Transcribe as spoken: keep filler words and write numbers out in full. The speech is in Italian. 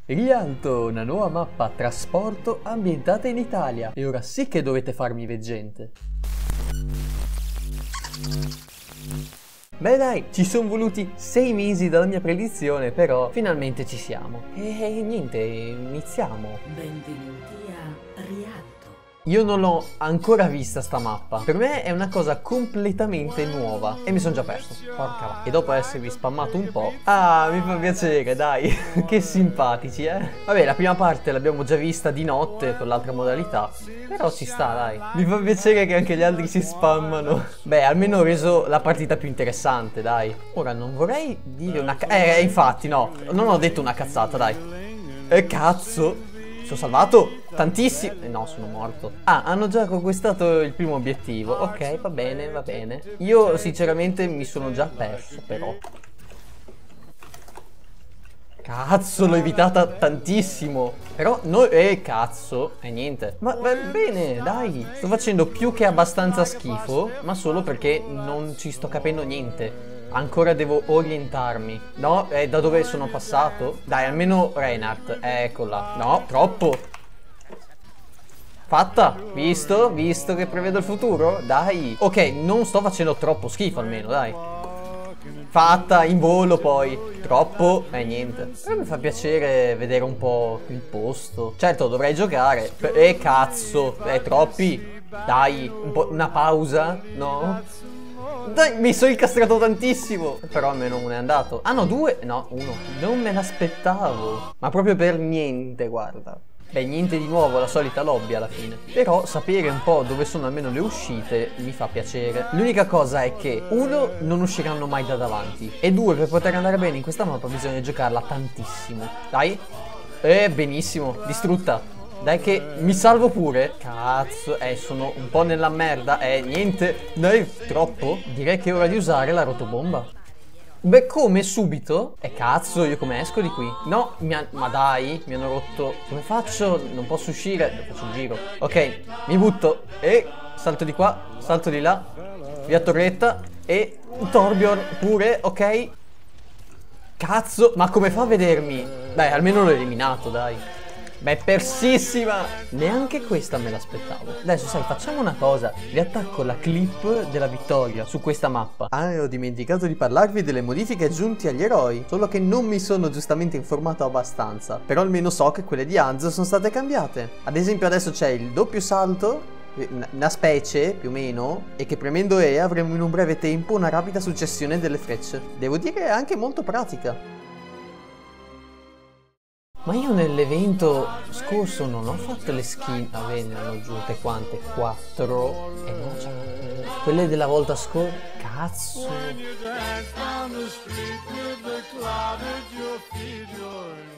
Rialto, una nuova mappa trasporto ambientata in Italia. E ora sì che dovete farmi veggente. Beh dai, ci sono voluti sei mesi dalla mia predizione, però finalmente ci siamo. E niente, iniziamo. Benvenuti a Rialto. Io non l'ho ancora vista sta mappa. Per me è una cosa completamente nuova. E mi sono già perso. Porca va. E dopo esservi spammato un po'. Ah, mi fa piacere, dai. Che simpatici, eh. Vabbè, la prima parte l'abbiamo già vista di notte con l'altra modalità. Però ci sta, dai. Mi fa piacere che anche gli altri si spammano. Beh, almeno ho reso la partita più interessante, dai. Ora, non vorrei dire una ca- Eh, infatti, no. Non ho detto una cazzata, dai. E cazzo. Sono salvato tantissimo. Eh, no, sono morto. Ah, hanno già conquistato il primo obiettivo. Ok, va bene, va bene. Io sinceramente mi sono già perso, però. Cazzo, l'ho evitata tantissimo. Però noi... Eh, cazzo. E eh, niente. Ma va bene, dai. Sto facendo più che abbastanza schifo, ma solo perché non ci sto capendo niente. Ancora devo orientarmi. No, eh, da dove sono passato? Dai, almeno Reinhardt. Eccola. No, troppo. Fatta. Visto? Visto che prevedo il futuro? Dai. Ok, non sto facendo troppo schifo almeno, dai. Fatta, in volo poi. Troppo. Eh, niente. Però mi fa piacere vedere un po' il posto. Certo, dovrei giocare. Eh, cazzo. Eh, troppi. Dai, un po', una pausa. No? Dai, mi sono incastrato tantissimo. Però almeno uno è andato. Ah no, due? No, uno. Non me l'aspettavo. Ma proprio per niente, guarda. Beh, niente di nuovo, la solita lobby alla fine. Però sapere un po' dove sono almeno le uscite mi fa piacere. L'unica cosa è che, uno, non usciranno mai da davanti. E due, per poter andare bene in questa mappa bisogna giocarla tantissimo. Dai. Eh, benissimo. Distrutta. Dai che mi salvo pure. Cazzo, eh, sono un po' nella merda. Eh, niente. Dai, troppo. Direi che è ora di usare la rotobomba. Beh, come? Subito? E eh, cazzo, io come esco di qui? No, mi ha... ma dai, mi hanno rotto. Come faccio? Non posso uscire. Faccio un giro. Ok, mi butto. E salto di qua, salto di là. Via torretta. E Torbjorn pure, ok. Cazzo, ma come fa a vedermi? Dai, almeno l'ho eliminato, dai. Beh, persissima! Neanche questa me l'aspettavo. Adesso, sai, facciamo una cosa. Riattacco la clip della vittoria su questa mappa. Ah, e ho dimenticato di parlarvi delle modifiche aggiunte agli eroi. Solo che non mi sono giustamente informato abbastanza. Però almeno so che quelle di Hans sono state cambiate. Ad esempio adesso c'è il doppio salto, una specie più o meno, e che premendo E avremo in un breve tempo una rapida successione delle frecce. Devo dire è anche molto pratica. Ma io nell'evento scorso non ho fatto le skin. Ah, ve ne hanno aggiunte quante? Quattro. E no, cioè, quelle della volta scorsa. Cazzo.